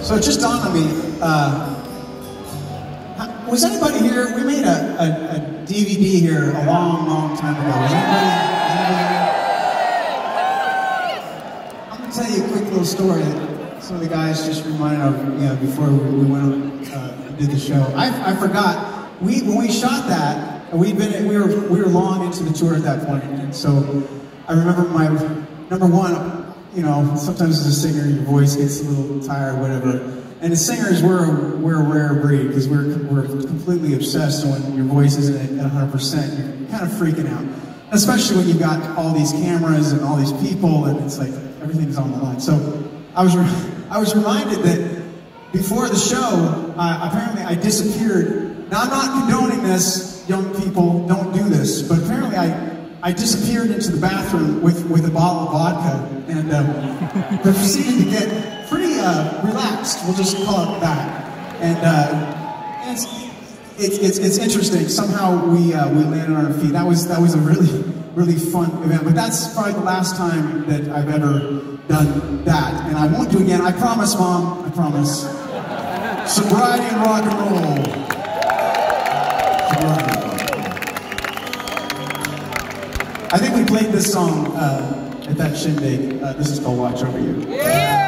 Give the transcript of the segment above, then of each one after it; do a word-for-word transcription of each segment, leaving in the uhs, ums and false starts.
So it just dawned on me, uh, was anybody here? We made a, a, a D V D here a long, long time ago. Was anybody, anybody? I'm going to tell you a quick little story that some of the guys just reminded of, you know, before we, we went on, uh, did the show. I, I forgot, we, when we shot that, we'd been, we were, we were long into the tour at that point, and so I remember my, number one, you know, sometimes as a singer, your voice gets a little tired, whatever. And as singers, we're, we're a rare breed because we're, we're completely obsessed when your voice isn't at one hundred percent. You're kind of freaking out. Especially when you've got all these cameras and all these people and it's like everything's on the line. So I was, I was reminded that before the show, uh, apparently I disappeared. Now I'm not condoning this, young people, don't do this, but apparently I, I disappeared into the bathroom with, with a bottle of vodka and um, proceeded to get pretty uh, relaxed, we'll just call it that. And uh, it's, it's, it's, it's interesting, somehow we, uh, we landed on our feet. That was, that was a really, really fun event, but that's probably the last time that I've ever done that. And I won't do it again, I promise, Mom, I promise. Sobriety and rock and roll. Sobriety. I think we played this song uh, at that shindig. Uh, this is called Watch Over You. Yeah!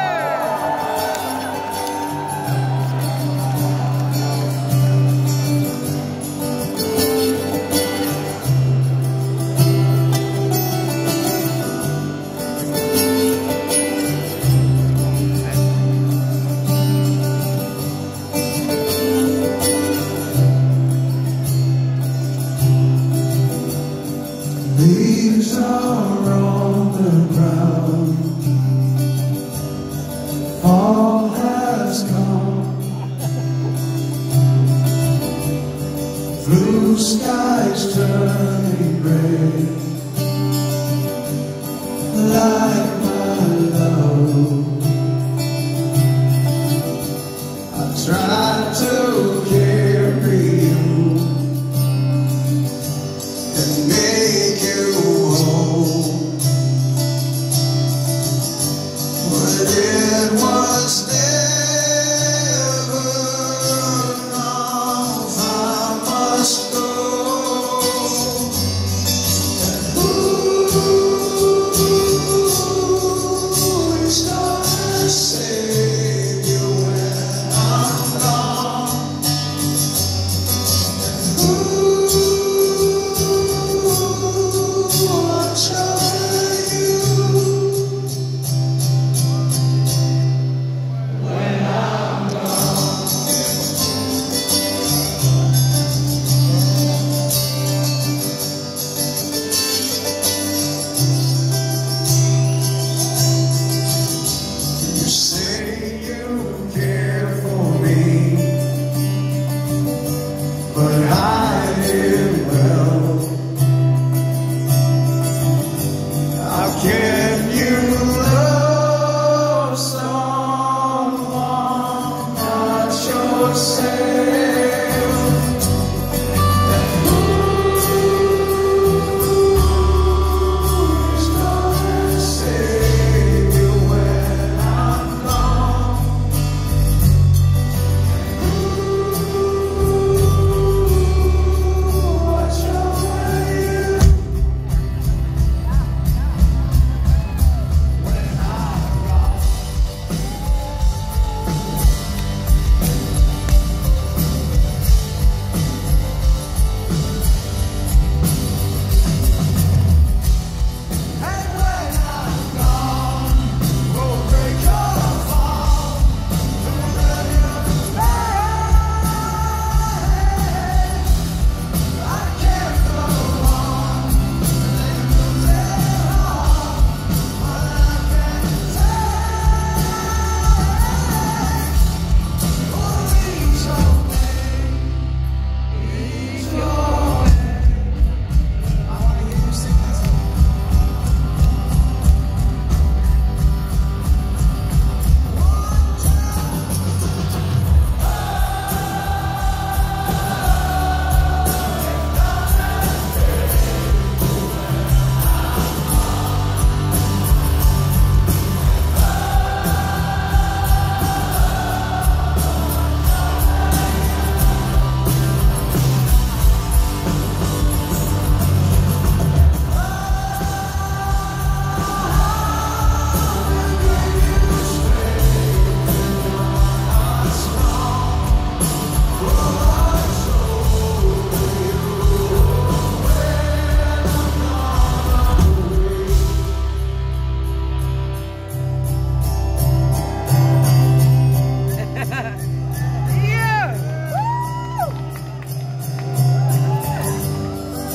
Leaves are on the ground, fall has come, blue skies turning gray, like my love. I tried to carry you and make you whole, but it was never enough. I must go. And ooh,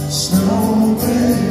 Snowbird.